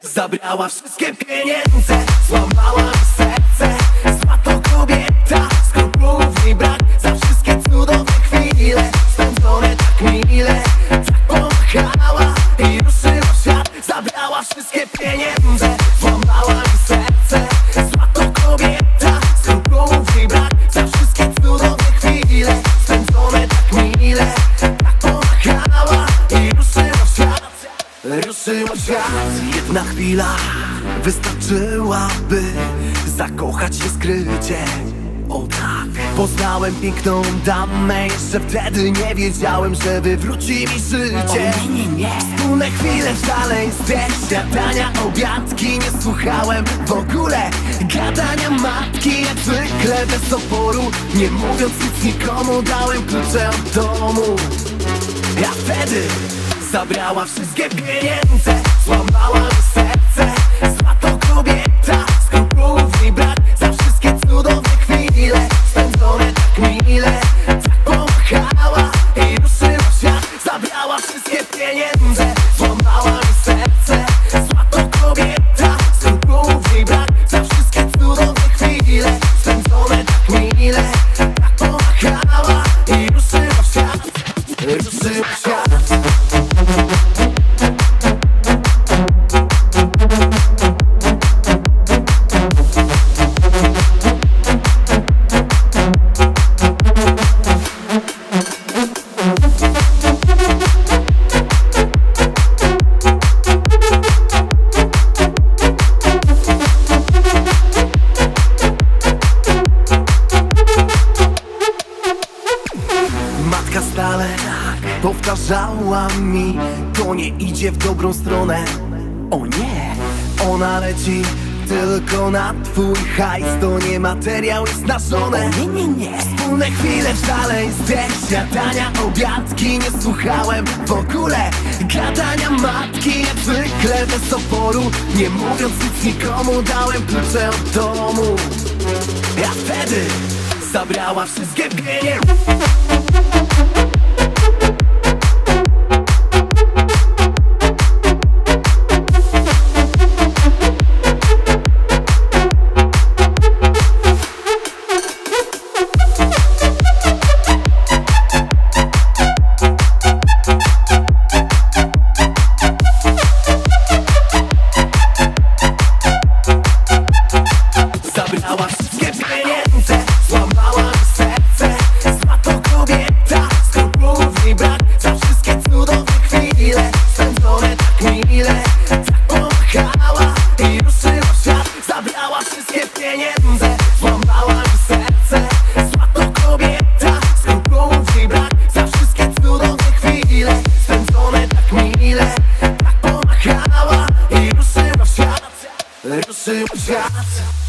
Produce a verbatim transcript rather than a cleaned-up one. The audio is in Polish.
Zabrała wszystkie pieniądze, złamała mi serce. Zła to kobieta, skrupułów mi brak. Za wszystkie cudowne chwile spędzone tak mile. Tak pomachała i ruszyła w świat. Zabrała wszystkie pieniądze, złamała mi serce. Zła to kobieta, skrupułów mi brak. Za wszystkie cudowne chwile spędzone tak mile. Tak pomachała i ruszyła w świat. Ruszyła w świat. Jedna chwila wystarczyłaby zakochać się skrycie. O tak, poznałem piękną damę. Jeszcze wtedy nie wiedziałem, że wywróci mi życie. O, nie, nie, nie. Wspólne chwile w szaleństwie, śniadania, obiadki. Nie słuchałem w ogóle gadania matki. Jak zwykle bez oporu, nie mówiąc nic nikomu, dałem klucze od domu. Ja wtedy zabrała wszystkie pieniądze, złamała mi serce. Zła to kobieta, skrupułów mi brak. Za wszystkie cudowne chwile spędzone tak mile. Tak pomachała i ruszyła w świat. Zabrała wszystkie pieniądze, złamała mi serce. Zła to kobieta, skrupułów mi brak. Za wszystkie cudowne chwile spędzone tak mile. Tak pomachała i ruszyła w świat. Ruszyła w świat. Matka stale powtarzała mi, to nie idzie w dobrą stronę. O nie, ona leci tylko na twój hajs. To nie materiał, jest na żonę. Nie, nie, nie. Wspólne chwile w szaleństwie, śniadania, obiadki. Nie słuchałem w ogóle gadania matki. Jak zwykle bez oporu, nie mówiąc nic nikomu, dałem klucze od domu. Ja wtedy zabrała wszystkie pieniądze. Zabrała wszystkie pieniądze, złamała mi serce. Zła to kobieta, skrupułów mi brak. Za wszystkie cudowne chwile spędzone tak mile. Tak pomachała i ruszyła w świat. Zabrała wszystkie pieniądze, złamała mi serce. Zła to kobieta, skrupułów mi brak. Za wszystkie cudowne chwile spędzone tak mile. Tak pomachała i ruszyła w świat. Ruszyła w świat.